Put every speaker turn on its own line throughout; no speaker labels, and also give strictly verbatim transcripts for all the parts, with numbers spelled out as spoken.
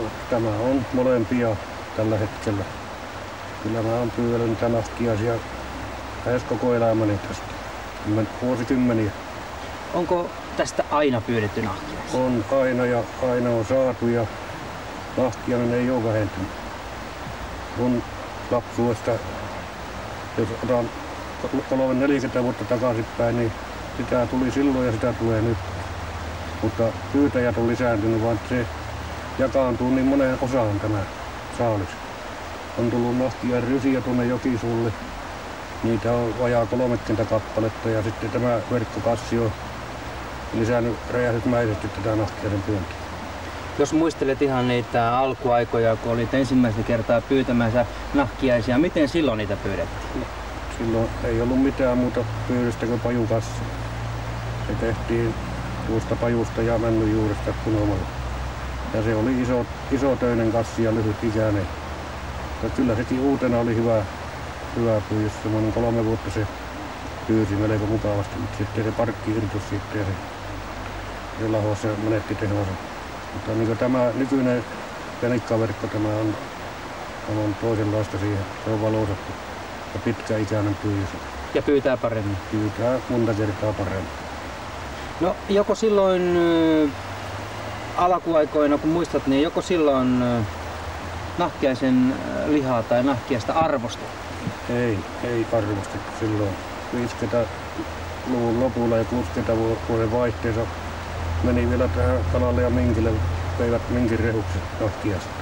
tämä on molempia tällä hetkellä. Kyllä mä oon pyydellyt niitä nahkiaisia lähes koko elämäni tästä. Vuosikymmeniä.
Onko tästä aina pyydetty nahkiaisia?
On aina ja aina on saatu ja nahkiainen ei ole vähentynyt. Mun lapsuudesta, jos otan kolme neljäkymmentä vuotta takaisinpäin, niin sitä tuli silloin ja sitä tulee nyt. Mutta pyytäjät on lisääntynyt, vaan se jakaantuu niin moneen osaan tämä saalis. On tullut nahkia rysiä tuonne Jokisuulle. Niitä on vajaa kolmekymmentä kappaletta ja sitten tämä verkkokassi on lisännyt räjähdysmäisesti tätä nahkiaisen pyyntiä.
Jos muistelet ihan niitä alkuaikoja, kun olit ensimmäistä kertaa pyytämässä nahkiaisia, miten silloin niitä pyydettiin?
Silloin ei ollut mitään muuta pyydystä kuin pajukassi. Se tehtiin tuosta pajusta ja männynjuuresta kunomalla. Ja se oli iso, isotöinen kassi ja lyhyt ikäinen. Ja kyllä sekin uutena oli hyvä, hyvä pyydys. Semmoinen kolme vuotta se pyysi melko mukavasti, mutta sitten se parkki irtos siitä ja se, se lahossa menetti tehonsa. Mutta niin tämä nykyinen penikkaverkko, tämä on, on toisenlaista siihen. Se on valosattu ja pitkäikäinen pyydys.
Ja pyytää paremmin?
Pyytää monta kertaa paremmin.
No joko silloin äh, alkuaikoina, kun muistat, niin joko silloin äh, nahkiaisen lihaa tai nahkiaista arvostettiin?
Ei, ei arvostettu silloin. viisikymmentäluvun lopulla ja kuusikymmentä vuoden vaihteessa meni vielä tähän kalalle ja minkille, veivät minkin rehukset nahkiaista.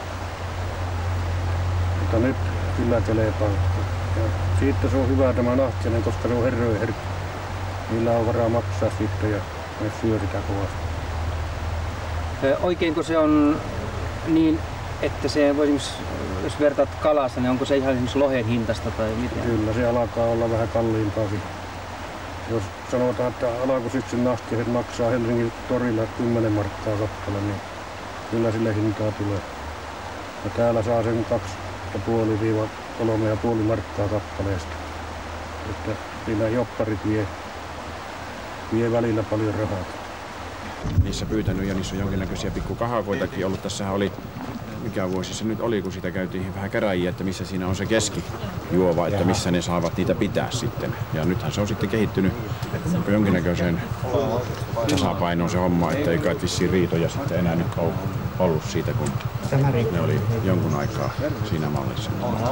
Mutta nyt kyllä kelepaa. Ja siitä se on hyvä tämä nahkiainen, koska se on herrojen herkkä. Niillä on varaa maksaa sitten ja ne syö sitä kovasti.
Oikeinko se on niin, että se voi jos vertaat kalasta, niin onko se ihan esimerkiksi lohen hintasta tai miten?
Kyllä se alkaa olla vähän kalliimpaakin. Jos sanotaan, että alkusyksyn nahkiaiset maksaa Helsingin torilla kymmenen markkaa kappale, niin kyllä sille hintaa tulee. Ja täällä saa sen kaksi ja puoli kolme ja puoli markkaa kappaleesta. Että siinä jopparit vie, vie välillä paljon rahaa.
Niissä pyytänyt ja niissä on jonkinnäköisiä pikkukahakoitakin ollut. Tässähän oli, mikä vuosi se nyt oli, kun siitä käytiin vähän käräjiä, että missä siinä on se keskijuova, että missä ne saavat niitä pitää sitten. Ja nythän se on sitten kehittynyt jonkinnäköiseen tasapainoon se homma, että ei kai vissiin riitoja sitten enää nyt ole ollut siitä, kun ne oli jonkun aikaa siinä mallissa.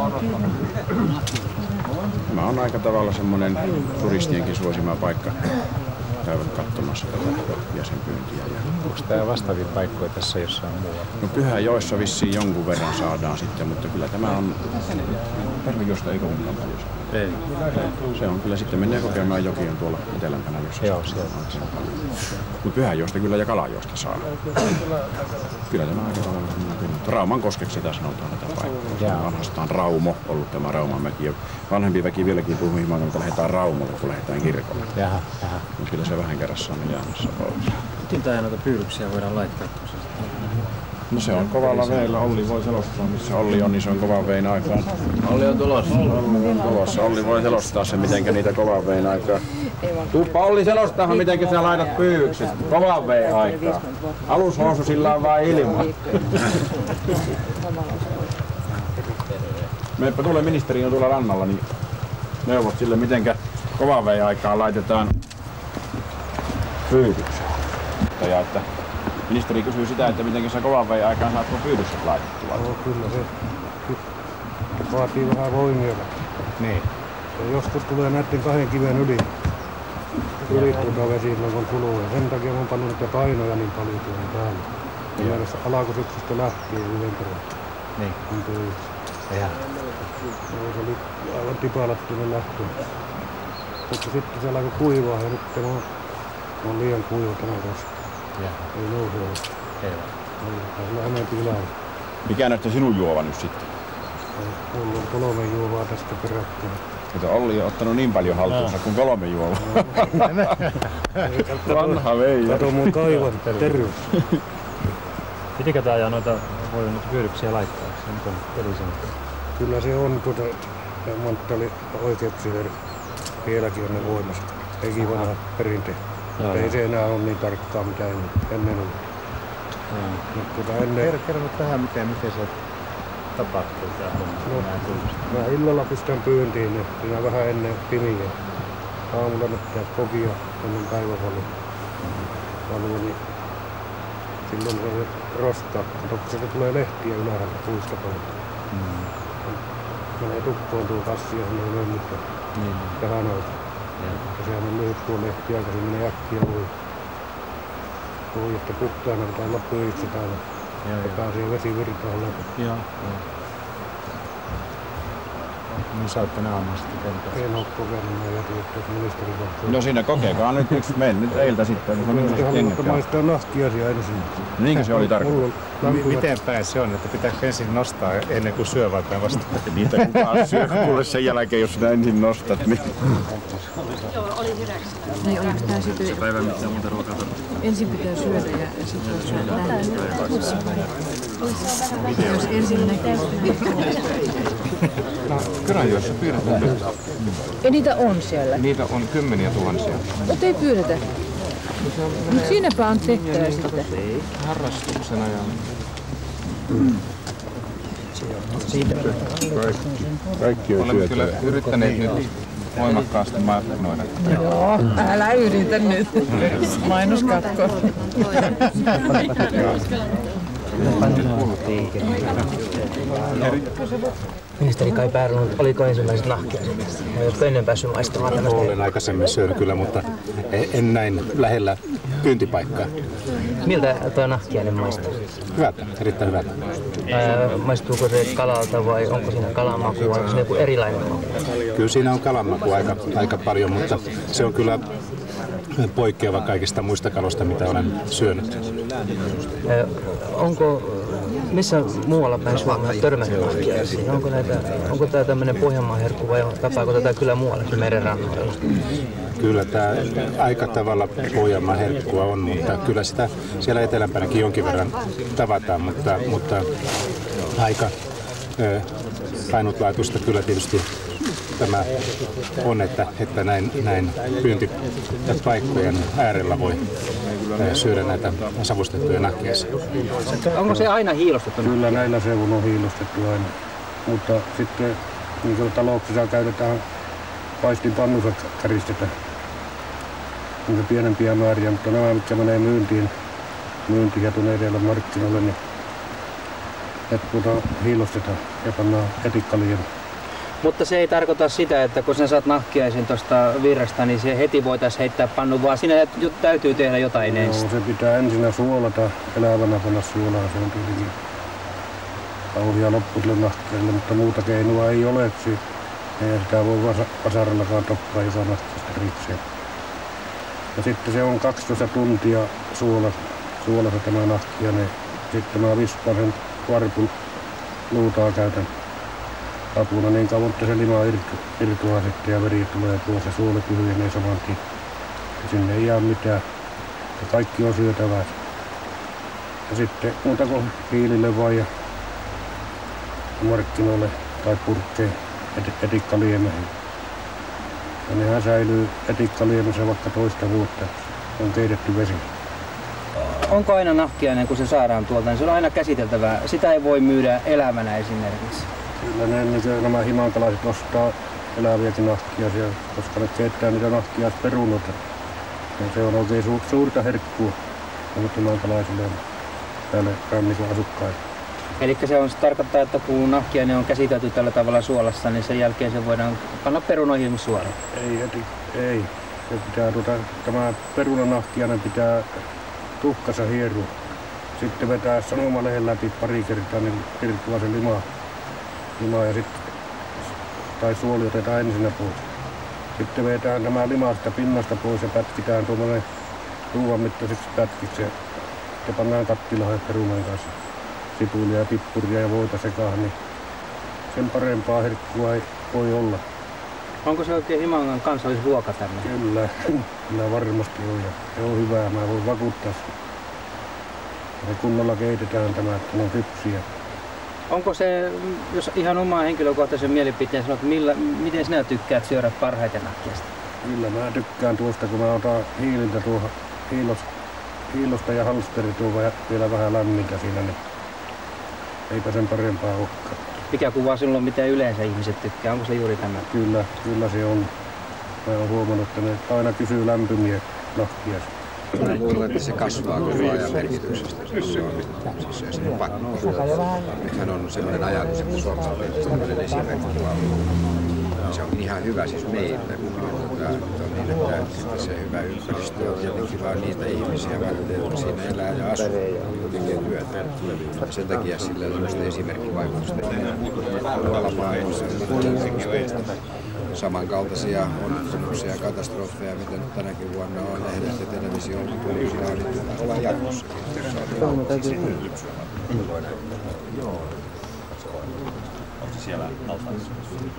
Tämä on aika tavalla semmoinen turistienkin suosima paikka. Käyvät katsomassa tätä jäsenpyyntiä.
Onko tämä vastaavia paikkoja tässä jossain muualla?
No Pyhäjoessa vissiin jonkun verran saadaan sitten, mutta kyllä tämä on... Tarvijosta ei kovinkaan paljon saa.
Ei.
Se on kyllä sitten mennään kokemaan jokiin tuolla etelämpänä, jossa
Joo,
saa on paljon. Mutta Pyhäjoesta kyllä ja Kalajoesta saa. Kyllä tämä aika tavalla semmoinen. Rauman koskeksi sitä sanotaan tätä paikkaa. Vanhastaan Raumo ollut tämä Raumanmäki. Ja vanhempi väki vieläkin puhuu himaan, että lähdetään Raumolle, kun lähdetään kirkolle.
Jaha, jaha.
Mutta kyllä se vähän kerrassa on jäämässä pois.
Miten tää noita pyydyksiä voidaan laittaa?
No se on kovalla veillä. Olli voi selostaa, missä Olli on, niin se on kovan vein aikaan.
Olli on tulossa.
Olli on tulossa. Olli voi selostaa sen, mitenkä niitä kovan vein aikaa. Tuppa Olli selostaahan, mitenkä sä laitat pyydykset kovan vein aikaa. Alushousu sillä on vaan ilma. Meipä tuolle ministeri on tuolla rannalla, niin neuvot sille, mitenkä kovan vein aikaan laitetaan pyydykset. Ja että ministeri kysyy sitä, että miten sä kovan veden aikaan saat tuon pyydykset laitettua.
No, kyllä se vaatii vähän voimia.
Niin.
Ja joskus tulee näiden kahden kiven yli, yli tuota vesi, kun kuluu. Ja sen takia on pannut niitä painoja niin paljon tuolla päällä. Ja mielessä alkusyksystä lähtien yhden kerran.
Niin.
Ja. Se oli aivan tipalattunut lähtöön. Mutta sitten se alkoi kuivaa ja nyt on, on liian kuiva tämä koska. Ei nouse ole.
Ei
ole. Sillä enempi ylällä.
Mikä näyttää sinun juova nyt sitten?
Mulla on kolme juovaa tästä peräkkäin.
Mutta Olli on ottanut niin paljon haltuunsa kuin kolme juovaa. Vanha veijä.
Kato mun kaivan terveys.
Mitenkä tää ajaa noita voi nyt pyydyksiä laittaa? Se nyt on pelisääntöä.
Kyllä se on tuota manttali oikeuksia vieläkin on ne voimassa. Eikin vanha perinte. Ei se enää ole niin tarkkaa mitä ennen oli. Mutta tuota ennen...
Kerro nyt vähän, miten, miten se tapahtuu tämä homma.
No, mä illalla pistän pyyntiin, niin siinä vähän ennen pimiä. Aamulla ne pitää kokia ennen päivävalua. Valua, niin silloin se on roskaa. Kato, se tulee lehtiä ylhäältä puista paljon. Mm. Menee tukkoon tuo kassi ja sinne ei ole mitään. Niin. Tähän alta. Ja sehän on lyhyt tuo lehti aika, se menee äkkiä ohi. Voi, että puhtaana pitää olla pöitsi täällä. Ja pääsee vesivirtaan läpi.
Joo. Niin saatte naamaan sitten kentässä.
En ole kokenut, mä jätin, että ministeri katsoo.
No siinä kokeekaa nyt yksi meillä nyt eiltä sitten. Se on nyt
kengät. Mä maistaa nahkiasia ensin.
Niinkö se oli tarkoitus?
Miten päin se on, että pitääkö ensin nostaa ennen kuin syö vai päinvastoin?
Niitä kukaan syö kuule sen jälkeen, jos sitä ensin nostat. Niin.
Joo, oli hyväksi. Niin, oliko tämä sitten...
Se päivä mitään muuta ruokaa tarvitse.
Ensin pitää syödä ja sitten syödä näin. Jos ensin näkee.
No, Kyrönjoessa pyydetään nyt.
Ja niitä on siellä?
Niitä on kymmeniä tuhansia.
Mutta ei pyydetä. Mutta siinäpä on tehtävä sitten.
Harrastuksena ja...
Kaikki on
olemme kyllä yrittäneet nyt voimakkaasti markkinoida.
Joo, älä yritä nyt. Mainoskatko.
Ministeri Kai Päärynä, oliko ensimmäiset nahkiaiset? Vai olisiko ennen päässyt maistamaan tällaista?
Olen aikaisemmin syönyt kyllä, mutta en näin lähellä pyyntipaikkaa.
Miltä tuo nahkiainen maistuu?
Hyvältä, erittäin hyvältä.
Ää, maistuuko se kalalta vai onko siinä kalanmaku vai onko se joku erilainen maku?
Kyllä siinä on kalanmaku aika, aika paljon, mutta se on kyllä poikkeava kaikista muista kaloista, mitä olen syönyt.
Ää, onko missä muualla päin Suomea törmännyt nahkiaisiin? Onko, näitä, onko tämä tämmöinen Pohjanmaan herkku vai tapaako tätä kyllä muuallakin merenrannoilla?
Kyllä tämä aika tavalla Pohjanmaan herkkua on, mutta kyllä sitä siellä etelämpänäkin jonkin verran tavataan, mutta, mutta aika ö, ainutlaatuista kyllä tietysti tämä on, että, että näin, näin pyyntipaikkojen äärellä voi syödä näitä savustettuja nahkiaisia.
Onko se aina hiilostettu?
Kyllä näillä seuvun on hiilostettu aina, mutta sitten niin kuin talouksissa käytetään paistinpannussa käristetään niin pienempiä määriä, mutta nämä mitkä menee myyntiin, myyntiin ja tuonne edellä markkinoille, niin ne tuota hiilostetaan ja pannaan etikkaliin.
Mutta se ei tarkoita sitä, että kun sä saat nahkiaisen tuosta virrasta, niin se heti voitaisiin heittää pannu, vaan siinä täytyy tehdä jotain
no,
ensin.
Se pitää ensin suolata, elävänä panna suolaa, se on tietenkin kauhia loppu sille nahkiaiselle, mutta muuta keinoa ei ole. Ei sitä voi vasarallakaan toppaa joka nahkiaista erikseen. Ja sitten se on kaksitoista tuntia suolassa, suolassa tämä nahkiainen. Sitten mä vispaan sen varpun luutaa käytän apuna niin kauan, että se lima irtu, irtuaa sitten ja veri tulee pois ja suoli tyhjenee saman tien. Ja sinne ei jää mitään. Ja kaikki on syötävää. Ja sitten muuta kuin hiilille vaan ja markkinoille tai purkkeen et, etikkaliemeen. Ja nehän säilyy etikkaliemessä vaikka toista vuotta. On keitetty vesi.
Onko aina nahkiainen, kun se saadaan tuolta, niin se on aina käsiteltävää. Sitä ei voi myydä elävänä esimerkiksi.
Kyllä ne, niin nämä himankalaiset ostaa eläviäkin nahkiaisia, koska ne keittää niitä nahkiaisperunoita. Ja se on oikein su, suurta herkkua himankalaisille täällä rannikon asukkaille.
Eli se, on, se tarkoittaa, että kun nahkiainen on käsitelty tällä tavalla suolassa, niin sen jälkeen se voidaan panna perunoihin suoraan?
Ei, eti, ei. Se pitää, tuota, tämä perunanahkiainen pitää tuhkassa hierua. Sitten vetää sanomalehen läpi pari kertaa, niin irtoaa se lima. lima ja sit, tai suoli otetaan ensinnä pois. Sitten vetään nämä limasta pinnasta pois ja pätkitään tuommoinen ruuan mittaiseksi pätkiksi. Ja pannaan kattilaan perunan kanssa sipulia ja pippuria ja voita sekaan, niin sen parempaa herkkua ei voi olla.
Onko se oikein Himangan kansallisruoka tämmöinen?
Kyllä, kyllä varmasti on ja se on hyvää, mä voin vakuuttaa. Ja kunnolla keitetään tämä, että ne on kypsiä.
Onko se, jos ihan omaa henkilökohtaisen mielipiteen sanot, millä, miten sinä tykkäät syödä parhaiten nahkiasta?
Kyllä mä tykkään tuosta, kun mä otan hiililtä tuohon hiilos, hiilosta ja halsterit on vielä vähän lämmintä siinä, niin eipä sen parempaa olekaan.
Mikä kuvaa sinulla, mitä yleensä ihmiset tykkää? Onko se juuri tämä?
Kyllä, kyllä se on. Mä oon huomannut, että ne aina kysyy lämpimiä nahkia.
Mä luulen, että se kasvaa koko ajan merkityksestä. Se on, siis se on pakko. Nythän on sellainen ajatus, että Suomessa on sellainen esimerkki. Se on ihan hyvä siis meille. Mutta on niin, että, että se hyvä ympäristö on tietenkin vaan niitä ihmisiä varten, jotka siinä elää ja asuu ja tekee työtä. Sen takia sillä on sellaista esimerkkivaikutusta. Tuolla maailmassa samankaltaisia onnettomuuksia ja katastrofeja, mitä nyt tänäkin vuonna on lehdet ja televisio on tullut, niin ollaan jatkossakin.
Siellä altaassa.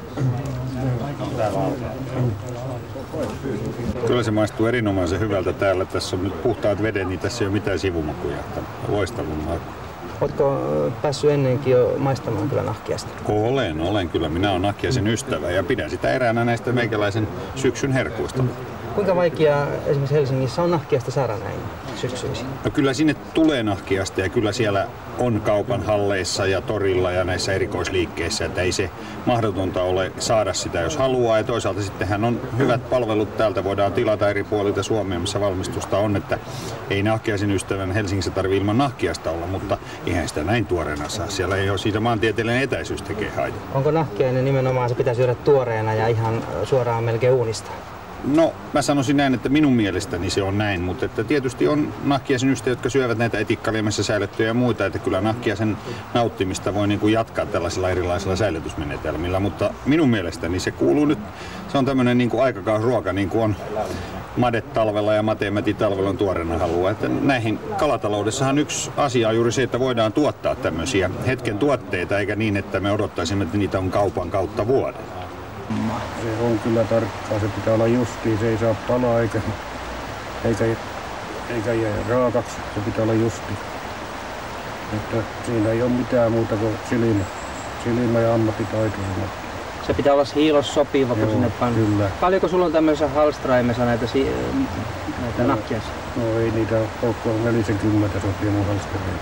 Kyllä se maistuu erinomaisen hyvältä täällä. Tässä on nyt puhtaat vedet, niin tässä ei ole mitään sivumakuja. Loistavun maku.
Oletko päässyt ennenkin jo maistamaan kyllä nahkiasta?
Olen, olen kyllä. Minä olen nahkiaisen ystävä ja pidän sitä eräänä näistä meikäläisen syksyn herkuista.
Kuinka vaikeaa esimerkiksi Helsingissä on nahkiasta saada näin syksyisin?
No kyllä sinne tulee nahkiasta ja kyllä siellä on kaupan halleissa ja torilla ja näissä erikoisliikkeissä, että ei se mahdotonta ole saada sitä, jos haluaa. Ja toisaalta sittenhän on hyvät palvelut täältä, voidaan tilata eri puolilta Suomea, missä valmistusta on, että ei nahkiaisen ystävän Helsingissä tarvitse ilman nahkiasta olla, mutta eihän sitä näin tuoreena saa. Siellä ei ole siitä maantieteellinen etäisyys tekee haittaa.
Onko nahkiainen nimenomaan, se pitäisi syödä tuoreena ja ihan suoraan melkein uunista?
No, mä sanoisin näin, että minun mielestäni se on näin, mutta että tietysti on nahkiaisen ystäviä, jotka syövät näitä etikkaliemessä säilyttyjä ja muita, että kyllä nahkiaisen nauttimista voi niin kuin jatkaa tällaisilla erilaisilla säilytysmenetelmillä, mutta minun mielestäni se kuuluu nyt, se on tämmöinen niin kuin aikakausruoka, niin kuin on madet talvella ja mateemeti talvella on tuoreena halua. Että näihin kalataloudessahan yksi asia on juuri se, että voidaan tuottaa tämmöisiä hetken tuotteita, eikä niin, että me odottaisimme, että niitä on kaupan kautta vuoden.
Se on kyllä tarkkaa, se pitää olla justiin, se ei saa palaa eikä, eikä, eikä jää raakaksi, se pitää olla justiin. Että siinä ei ole mitään muuta kuin silmä, silmä ja ammattitaito.
Se pitää olla hiilos sopiva, kun sinne pannaan. Kyllä. Paljonko sulla on tämmöisessä halstraimessa näitä, näitä nahkiaisia?
No ei niitä ole kuin neljäkymmentä sopia mun halstraimia.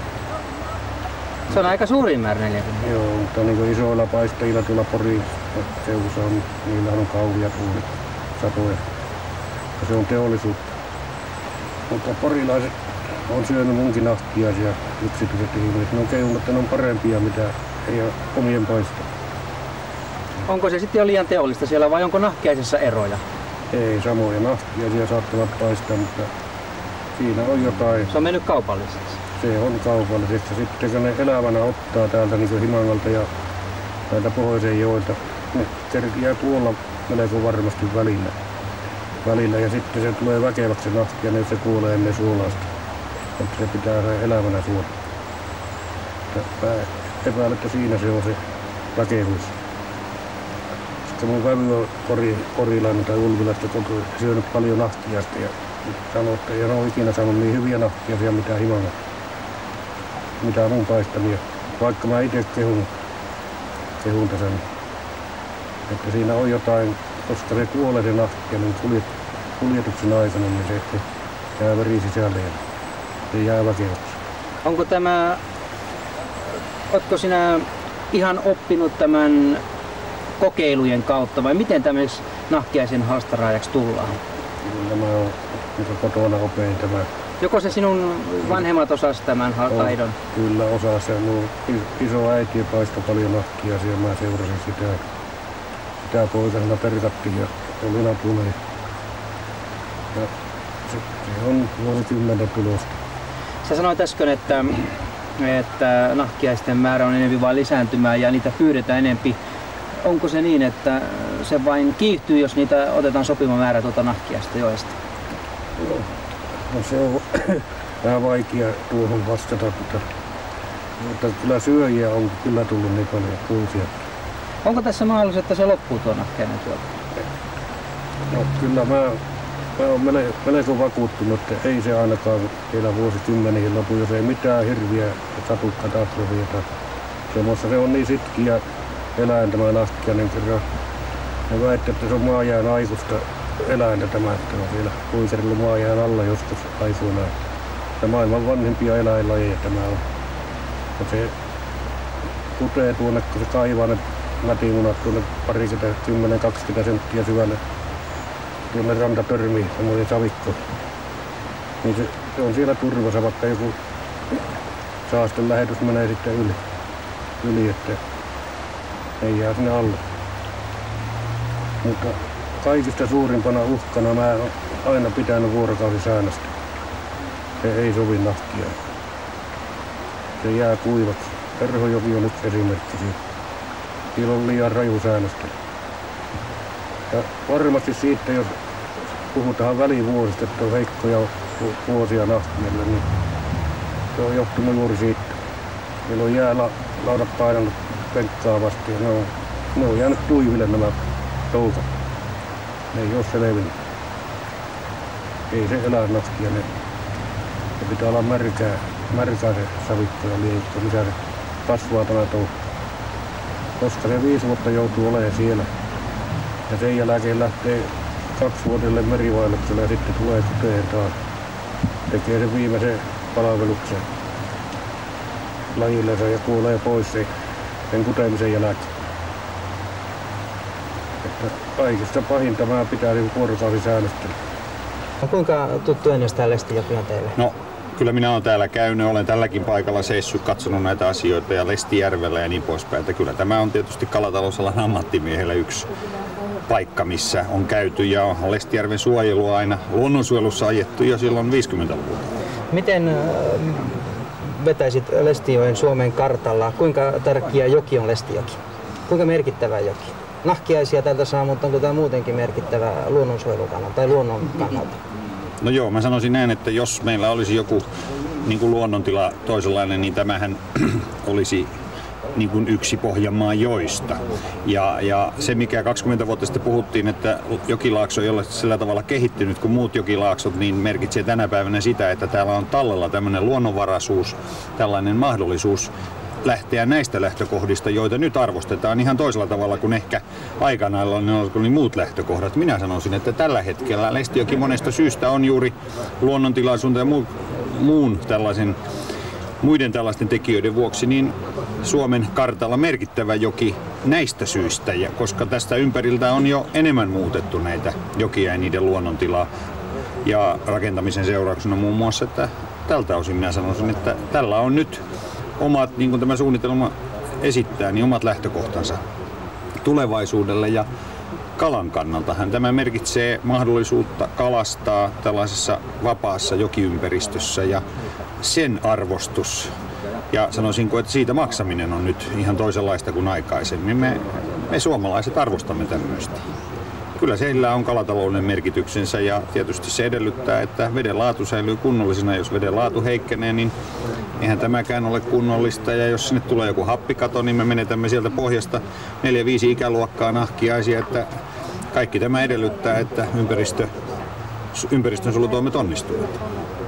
Se on aika suuri määrä neljäkymmentä.
Joo, mutta niin isoilla paistajilla tuolla Porin seudussa on, niillä on kauvia tuolla satoja. Ja se on teollisuutta. Mutta porilaiset on syönyt munkin nahkiaisia yksityiset ihmiset. Ne on kehunut, että ne on parempia, mitä ei ole omien paistaa.
Onko se sitten jo liian teollista siellä vai onko nahkiaisessa eroja?
Ei, samoja nahkiaisia saattavat paistaa, mutta siinä on jotain.
Se on mennyt kaupalliseksi. Se
on kaupallisesti. Sitten kun ne elävänä ottaa täältä niin Himangalta ja täältä Pohjoisen joilta, ne kerkiää kuolla melko varmasti välillä. välillä. Ja sitten se tulee väkeväksi nahkia, niin se kuolee ennen suolasta. Että se pitää saada elävänä suola. Epäilen, että siinä se on se väkevyys. Sitten mun vävy on kori, korilainen tai Ulvilasta syönyt paljon nahkiasta ja sanoo, että ei ole ikinä saanut niin hyviä nahkiaisia mitä Himangalta. Mitä mun paistamia, vaikka mä itse kehun, kehun tässä, että siinä on jotain, koska se kuolee se nahkia, niin kuljet, kuljetuksen aikana niin se, se jää veri sisälle ja se jää väkeväksi.
Onko tämä, ootko sinä ihan oppinut tämän kokeilujen kautta vai miten tämmöiseksi nahkiaisen halstaraajaksi tullaan?
Kyllä mä oon kotona opin tämä. Joko
se sinun vanhemmat osasi tämän taidon?
Kyllä osasi. Mun iso äiti paistoi paljon nahkiaisia ja mä seurasin sitä. Sitä poikasena perkattiin ja olin apuna. Ja se, se on vuosikymmenen tulosta.
Sä sanoit äsken, että, että nahkiaisten määrä on enemmän vain lisääntymään ja niitä pyydetään enempi. Onko se niin, että se vain kiihtyy, jos niitä otetaan sopiva määrä tuota nahkiaista joesta?
No, no se on vähän vaikea tuohon vastata, mutta, mutta kyllä syöjiä on kyllä tullut niin paljon uusia.
Onko tässä mahdollista, että se loppuu tuo nahkiainen tuolta?
No kyllä mä, mä oon melko, melko vakuuttunut, että ei se ainakaan vielä vuosikymmeniin lopu, jos ei mitään hirviä satu katastrofia. Semmoista se on niin sitkiä eläin tämä nahkiainen kerran. Ne väittää, että se on maajään aikuista eläintä tämä, että on siellä puiserilla maajään alla joskus aikoinaan. että maailman vanhimpia eläinlajeja tämä on. Ja se kutee tuonne, kun se kaivaa ne mätimunat tuonne parikymmentä, kymmenen kaksikymmentä senttiä syvälle tuonne rantatörmiin, semmoinen savikko. Niin se, se on siellä turvassa, vaikka joku saasten lähetys menee sitten yli, yli että ei jää sinne alle. Mutta kaikista suurimpana uhkana mä oon aina pitänyt vuorokausisäännöstä. Se ei sovi nahkia. Se jää kuivaksi. Terhojoki on yksi esimerkki siitä. Siellä on liian raju säännöstä. Ja varmasti siitä, jos puhutaan välivuosista, että on heikkoja vuosia nahkialle, niin se on johtunut juuri siitä. Meillä on jäälaudat painanut penkkaa vasti ja ne on, ne on jäänyt tuiville nämä toukat. Ne ei ole selvinnyt. Ei se elä nahkia. Ne. Se pitää olla märkää, märkää se savikko ja liikko, missä se kasvaa tämä touhu. Koska se viisi vuotta joutuu olemaan siellä. Ja sen jälkeen lähtee kaksi vuodelle merivaellukselle ja sitten tulee kuteen taas. Tekee sen viimeisen palveluksen lajillensa ja kuolee pois sen kuteemisen jälkeen. Että kaikista pahinta mä pitää niin vuorokausisäännöstä.
No kuinka tuttu ennestään Lestijoki on teille?
No, kyllä minä olen täällä käynyt, olen tälläkin paikalla seissyt, katsonut näitä asioita ja Lestijärvellä ja niin poispäin. Että kyllä tämä on tietysti kalatalousalan ammattimiehellä yksi paikka, missä on käyty ja on Lestijärven suojelua aina luonnonsuojelussa ajettu jo silloin viisikymmentäluvulta.
Miten vetäisit Lestijoen Suomen kartalla? Kuinka tärkeä joki on Lestijoki? Kuinka merkittävä joki? Nahkiaisia täältä saa, mutta onko tämä muutenkin merkittävä luonnonsuojelun kannalta tai luonnon kannalta?
No joo, mä sanoisin näin, että jos meillä olisi joku niin kuin luonnontila toisenlainen, niin tämähän olisi niin kuin yksi Pohjanmaan joista. Ja, ja se, mikä kaksikymmentä vuotta sitten puhuttiin, että jokilaakso ei ole sillä tavalla kehittynyt kuin muut jokilaaksot, niin merkitsee tänä päivänä sitä, että täällä on tallella tämmöinen luonnonvaraisuus, tällainen mahdollisuus lähteä näistä lähtökohdista, joita nyt arvostetaan ihan toisella tavalla kuin ehkä aikanaan oli muut lähtökohdat. Minä sanoisin, että tällä hetkellä Lestijoki monesta syystä on juuri luonnontilaisuuden ja muun, muun tällaisen, muiden tällaisten tekijöiden vuoksi niin Suomen kartalla merkittävä joki näistä syistä, ja koska tästä ympäriltä on jo enemmän muutettu näitä jokia ja niiden luonnontilaa ja rakentamisen seurauksena muun muassa, että tältä osin minä sanoisin, että tällä on nyt omat, niin kuin tämä suunnitelma esittää, niin omat lähtökohtansa tulevaisuudelle ja kalan kannaltahan tämä merkitsee mahdollisuutta kalastaa tällaisessa vapaassa jokiympäristössä ja sen arvostus ja sanoisinko, että siitä maksaminen on nyt ihan toisenlaista kuin aikaisemmin. Me, me suomalaiset arvostamme tämmöistä. Kyllä sillä on kalatalouden merkityksensä ja tietysti se edellyttää, että veden laatu säilyy kunnollisena. Jos veden laatu heikkenee, niin eihän tämäkään ole kunnollista. Ja jos sinne tulee joku happikato, niin me menetämme sieltä pohjasta neljä viisi ikäluokkaa nahkiaisia. Että kaikki tämä edellyttää, että ympäristö, ympäristönsuojelutoimet onnistuvat.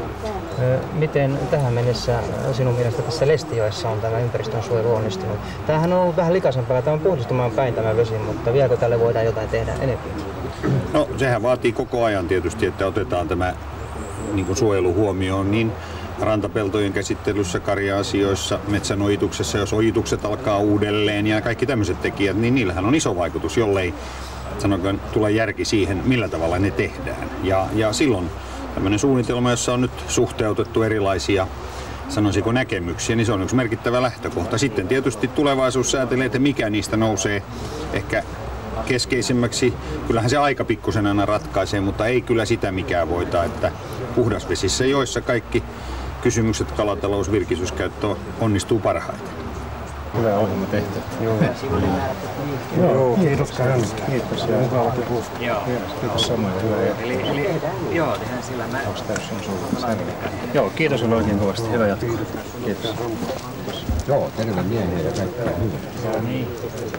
Miten tähän mennessä sinun mielestä tässä Lestijoessa on tämä ympäristönsuojelu onnistunut? Tämähän on ollut vähän likaisempaa, tämä on puhdistumaan päin tämä vesi, mutta vieläkö tälle voidaan jotain tehdä enemmän?
No sehän vaatii koko ajan tietysti, että otetaan tämä niin kuin suojelu huomioon niin rantapeltojen käsittelyssä, karja-asioissa, metsänojituksessa, jos ojitukset alkaa uudelleen ja kaikki tämmöiset tekijät, niin niillähän on iso vaikutus, jollei sanotaan, tule järki siihen, millä tavalla ne tehdään. Ja, ja silloin tämmöinen suunnitelma, jossa on nyt suhteutettu erilaisia, sanoisinko, näkemyksiä, niin se on yksi merkittävä lähtökohta. Sitten tietysti tulevaisuus säätelee, että mikä niistä nousee ehkä keskeisimmäksi. Kyllähän se aika pikkusen aina ratkaisee, mutta ei kyllä sitä mikään voita, että puhdasvesissä joissa kaikki kysymykset kalatalous, virkistyskäyttö onnistuu parhaiten.
Hyvä ohjelma tehty.
Joo. Joo, kiitos käynnistä. Kiitos. Mukava tutustua.
Joo. Kiitos samoin.
Eli, eli joo, tehdään sillä mä...
Joo, kiitos on oikein kovasti. Hyvä jatko. Kiitos.
Joo, terve miehiä ja kaikkea hyvää.
Joo, niin.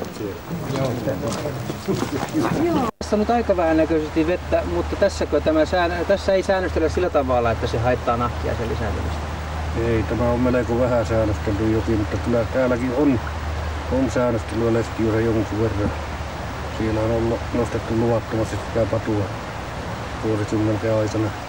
Tässä on nyt aika vähän näköisesti vettä, mutta tässäkö tämä sään... tässä ei säännöstellä sillä tavalla, että se haittaa nahkiaisen lisääntymistä?
Ei, tämä on melko vähän säännöstelty joki, mutta kyllä täälläkin on, on säännöstelyä Lestijoessa jonkun verran. Siellä on ollut nostettu luvattomasti sitä patua vuosikymmenten aikana.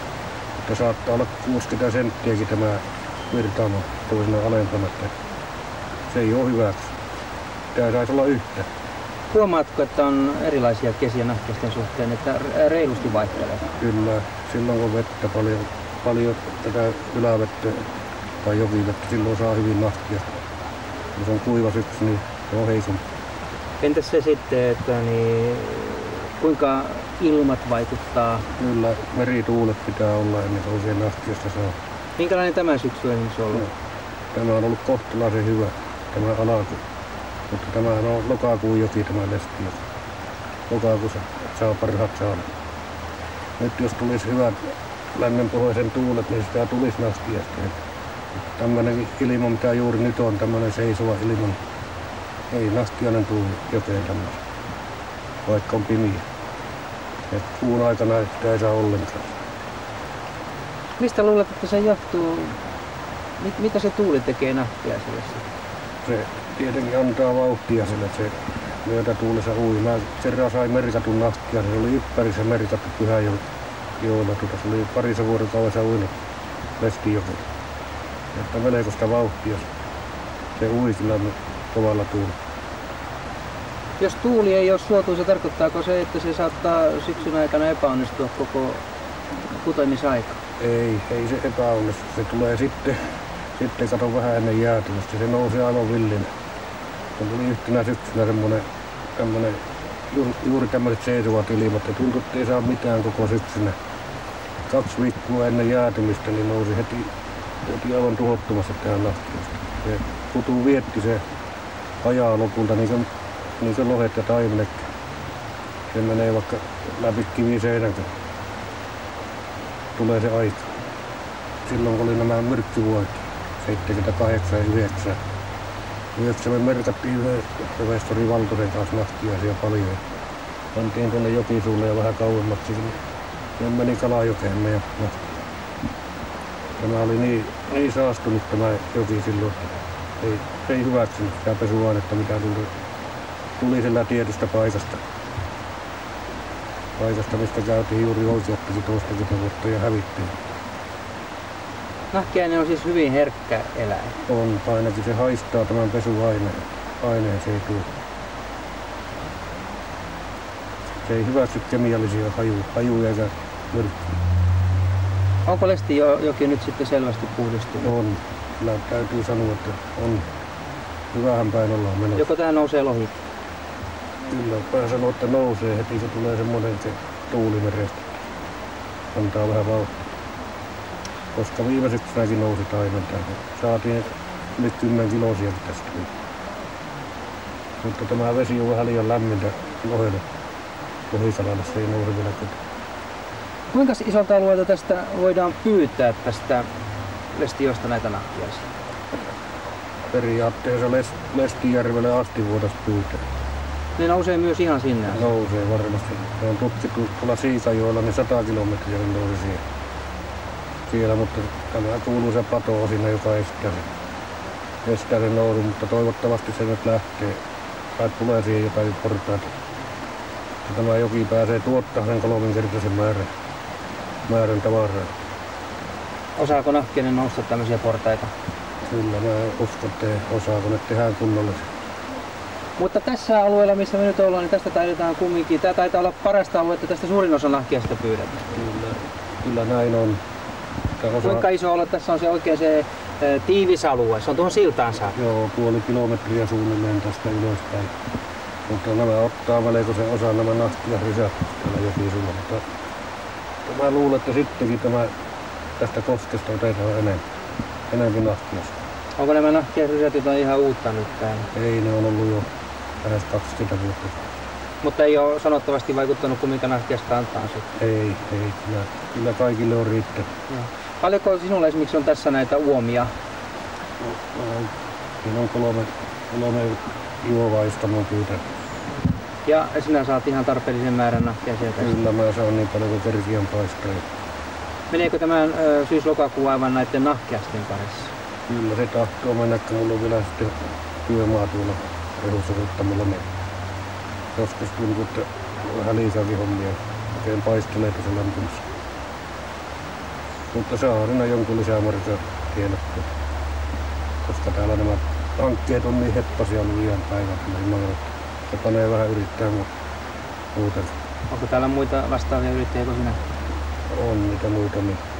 Että saattaa olla kuusikymmentä senttiäkin tämä virtaama toisena alempana. Se ei ole hyväksi. Tämä saisi olla yhtä.
Huomaatko, että on erilaisia kesiä nahkiaisten suhteen, että reilusti vaihtelee?
Kyllä. Silloin kun vettä paljon, paljon tätä ylävettä tai jokivettä, silloin saa hyvin nahkia. Jos on kuiva syksy, niin se on heikompi.
Entäs se sitten, että niin, kuinka ilmat vaikuttaa?
Kyllä merituulet pitää olla ennen kuin oikein nahkiasta saa.
Minkälainen tämä syksy on ollut?
No, tämä on ollut kohtalaisen hyvä, tämä alaku. Mutta tämä on lokakuun joki, tämä Lestijoki. Lokakuussa saa parhaat saada. Nyt jos tulisi hyvät lännenpohjaisen tuulet, niin sitä tulisi nahkiasta. Tämmöinen ilma, mitä juuri nyt on, tämmöinen seisova ilma, ei nahkiainen tule jokeen tämmöisen, vaikka on pimiä. Et kuun aikana sitä ei saa ollenkaan.
Mistä luulet, että se johtuu? Mit, mitä se tuuli tekee nahkiaiselle?
Se tietenkin antaa vauhtia sille, se myötätuulessa ui. Mä kerran sain merkatun nahkia, se oli Yppärissä merkattu Pyhäjoella. Tuota, se oli parissa vuorokaudessa uinut Lestijokeen. Että melkoista vauhtia se ui kyllä kovalla tuulella.
Jos tuuli ei ole suotuisa, tarkoittaako se, että se saattaa syksyn aikana epäonnistua koko kutemisaika?
Ei, ei se epäonnistu. Se tulee sitten, sitten kato vähän ennen jäätymistä. Se nousee aivan villinä. Se tuli yhtenä syksynä semmoinen, semmoinen juuri, juuri tämmöiset seisovat ilmat. Ja tuntui, että ei saa mitään koko syksynä. Kaksi viikkoa ennen jäätymistä niin nousi heti, heti aivan tuhottomasti tähän nahkiasta. Se kutu vietti, se ajaa lopulta niin kuin, niin kuin lohet ja taimenekki. Se menee vaikka läpi kiviseinänkö. Tulee se aika. Silloin kun oli nämä myrkkyvuodet, seitsemänkymmentäkahdeksan ja yhdeksän. Yhdeksän me merkattiin yhden professori Valtosen kanssa nahkiaisia paljon. Pantiin tuonne jokisuulle ja vähän kauemmaksi. Se meni Kalajokeen meidän nahkia. Tämä oli niin, niin saastunut tämä joki silloin. Ei, ei hyväksynyt sitä pesuainetta, mitä tuli, tuli sillä tietystä paikasta. Paikasta, mistä käytiin juuri oikeuttakin toistakymmentä vuotta ja hävittiin.
Nahkiainen on siis hyvin herkkä eläin.
On, ainakin se haistaa tämän pesuaineen. Aineen se ei tule. Se ei hyväksy kemiallisia hajuja, hajuja eikä myrkkyjä.
Onko Lestijoki nyt sitten selvästi puhdistunut?
On. Kyllä täytyy sanoa, että on. Hyvähän päin ollaan menossa.
Joko tähän nousee lohi?
Kyllä, vähän sanoo, että nousee heti, kun tulee semmoinen se tuulimerestä. Antaa vähän vauhtia. Koska viime syksynäkin nousi taimenta. Saatiin yli kymmen kilosiakin tästä. Mutta tämä vesi on vähän liian lämmintä lohelle. Lohisalalle se ei nouse vielä kotiin.
Kuinka isolta alueelta tästä voidaan pyytää tästä Lestijoesta näitä nahkiaisia?
Periaatteessa Lestijärvelle asti voitaisiin pyytää.
Ne nousee myös ihan sinne?
Nousee varmasti. Se on tutkittu tuolla Siikajoella, niin sata kilometriä nousi siellä. siellä. Mutta tämä kuuluu se pato sinne, joka estää sen, estää sen nousun, mutta toivottavasti se nyt lähtee. Tai tulee siihen jotain portaita. Ja tämä joki pääsee tuottaa sen kolminkertaisen määrän, määrän tavaraa.
Osaako nahkiainen nousta tämmöisiä portaita?
Kyllä, mä uskon, että osaako ne tehdään kunnolla.
Mutta tässä alueella, missä me nyt ollaan, niin tästä taidetaan kumminkin. Tämä taitaa olla parasta aluetta, tästä suurin osa nahkiasta pyydetään.
Kyllä, kyllä näin on. Osa...
Kuinka iso alue tässä on se oikein se e, tiivis alue? Se on tuohon siltaan saakka.
Joo, puoli kilometriä suunnilleen tästä ylöspäin. Mutta nämä ottaa melkoisen osan nämä nahkiasrysät täällä jokisuulla. Mutta mä luulen, että sittenkin tämä tästä koskesta otetaan enemmän, enemmän nahkiasta.
Onko nämä nahkiasrysät jotain ihan uutta nyt täällä?
Ei, ne on ollut jo lähes kaksikymmentä vuotta.
Mutta ei ole sanottavasti vaikuttanut, kun minkä nahkiasta antaa sitten?
Ei, ei. Kyllä, kyllä kaikille on riittänyt.
Paljonko sinulla esimerkiksi on tässä näitä uomia?
No, siinä on kolme, kolme juovaa, josta mä oon pyytänyt.
Ja sinä saat ihan tarpeellisen määrän nahkia sieltä?
Kyllä mä saan niin paljon kuin kerkiän paistaa.
Meneekö tämän syys-lokakuu aivan näiden nahkiasten parissa?
Kyllä se tahtoo mennä, kun mulla on vielä sitten työmaa tuolla rehussa ottamalla. Niin joskus tuntuu, että vähän liikaakin hommia. Oikein paistelee tuossa lämpössä. Mutta saa aina jonkun lisämarsa tienattua. Koska täällä nämä hankkeet on niin heppasia ollut liian päivät. Se panee vähän yrittää muuten.
Onko täällä muita vastaavia yrittäjiä kuin sinä?
On niitä muutamia.